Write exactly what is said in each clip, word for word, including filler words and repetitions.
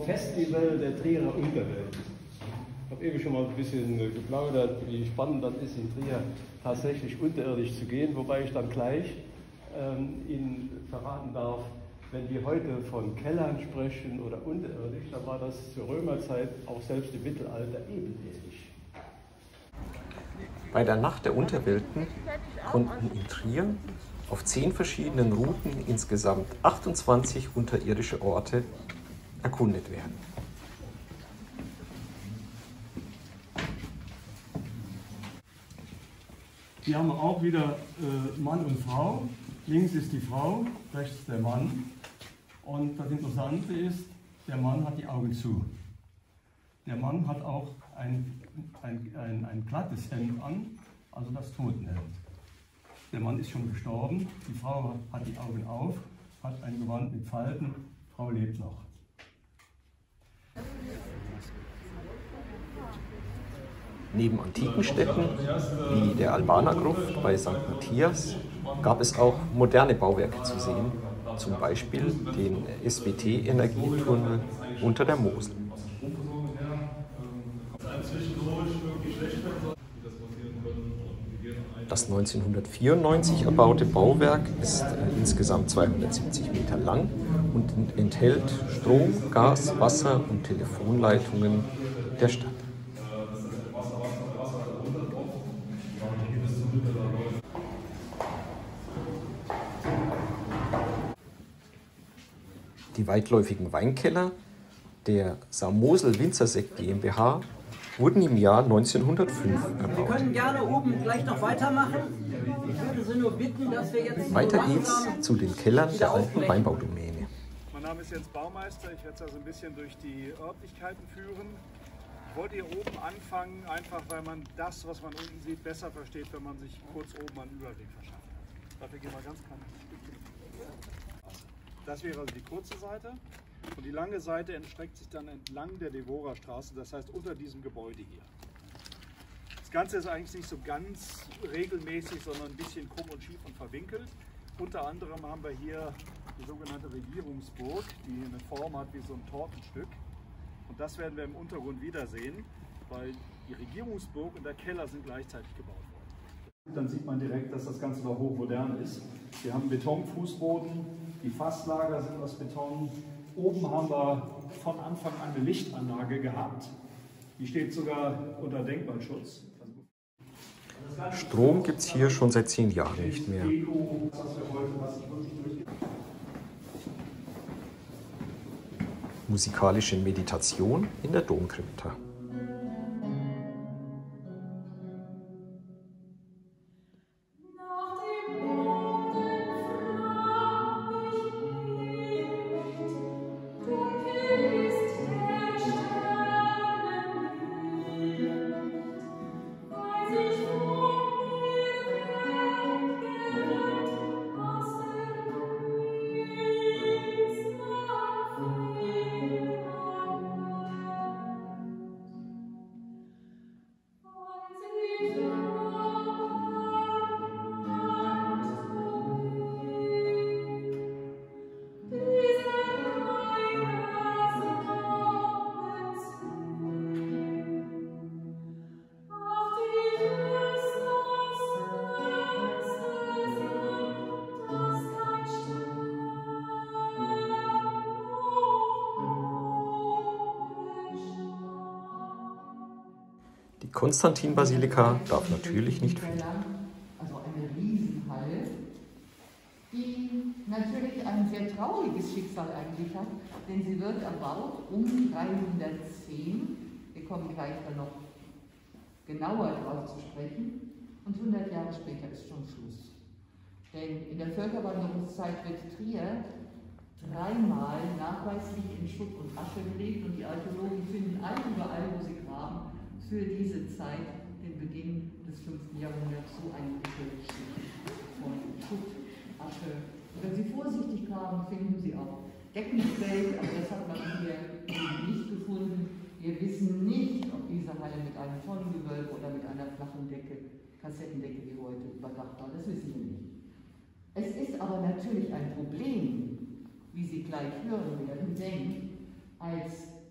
Festival der Trierer Unterwelt. Ich habe eben schon mal ein bisschen geplaudert, wie spannend das ist, in Trier tatsächlich unterirdisch zu gehen, wobei ich dann gleich ähm, Ihnen verraten darf, wenn wir heute von Kellern sprechen oder unterirdisch, dann war das zur Römerzeit auch selbst im Mittelalter ebenerdig. Bei der Nacht der Unterwelten konnten in Trier auf zehn verschiedenen Routen insgesamt achtundzwanzig unterirdische Orte erkundet werden. Hier haben wir auch wieder äh, Mann und Frau. Links ist die Frau, rechts der Mann. Und das Interessante ist, der Mann hat die Augen zu. Der Mann hat auch ein, ein, ein, ein glattes Hemd an, also das Totenhemd. Der Mann ist schon gestorben, die Frau hat die Augen auf, hat ein Gewand mit Falten, die Frau lebt noch. Neben antiken Städten wie der Albanergruft bei Sankt Matthias gab es auch moderne Bauwerke zu sehen, zum Beispiel den S W T-Energietunnel unter der Mosel. Das neunzehnhundertvierundneunzig erbaute Bauwerk ist insgesamt zweihundertsiebzig Meter lang und enthält Strom, Gas, Wasser und Telefonleitungen der Stadt. Die weitläufigen Weinkeller der Samosel Winzersekt GmbH wurden im Jahr neunzehnhundertfünf erbaut. Wir können gerne oben gleich noch weitermachen. Ich würde Sie nur bitten, dass wir jetzt... Weiter geht's zu den Kellern der alten Weinbaudomäne. Mein Name ist Jens Baumeister, ich werde Sie also ein bisschen durch die Örtlichkeiten führen. Ich wollte hier oben anfangen, einfach weil man das, was man unten sieht, besser versteht, wenn man sich kurz oben einen Überblick verschafft. Dafür gehen wir ganz klein. Das wäre also die kurze Seite und die lange Seite erstreckt sich dann entlang der Devorerstraße, das heißt unter diesem Gebäude hier. Das Ganze ist eigentlich nicht so ganz regelmäßig, sondern ein bisschen krumm und schief und verwinkelt. Unter anderem haben wir hier die sogenannte Regierungsburg, die eine Form hat wie so ein Tortenstück. Und das werden wir im Untergrund wiedersehen, weil die Regierungsburg und der Keller sind gleichzeitig gebaut worden. Dann sieht man direkt, dass das Ganze noch hochmodern ist. Wir haben Betonfußboden. Die Fasslager sind aus Beton. Oben haben wir von Anfang an eine Lichtanlage gehabt. Die steht sogar unter Denkmalschutz. Strom gibt es hier schon seit zehn Jahren nicht mehr. Musikalische Meditation in der Domkrypta. Die Konstantin-Basilika darf natürlich nicht fehlen. Also eine Riesenhalle, die natürlich ein sehr trauriges Schicksal eigentlich hat, denn sie wird erbaut um dreihundertzehn. Wir kommen gleich dann noch genauer darauf zu sprechen. Und hundert Jahre später ist schon Schluss. Denn in der Völkerwanderungszeit wird Trier dreimal nachweislich in Schutt und Asche gelegt und die Archäologen finden all überall, wo sie graben, für diese Zeit, den Beginn des fünften Jahrhunderts, so ein Schicht von Schutt, Asche. Und wenn Sie vorsichtig graben, finden Sie auch Deckenfeld, aber das hat man hier nicht gefunden. Wir wissen nicht, ob diese Halle mit einem Tonnengewölbe oder mit einer flachen Decke, Kassettendecke wie heute, überdacht war. Das wissen wir nicht. Es ist aber natürlich ein Problem, wie Sie gleich hören werden, denn als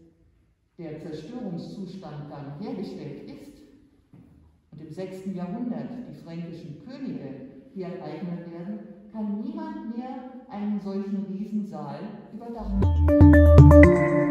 der Zerstörungszustand dann hergestellt ist und im sechsten Jahrhundert die fränkischen Könige hier enteignet werden, kann niemand mehr einen solchen Riesensaal überdachen.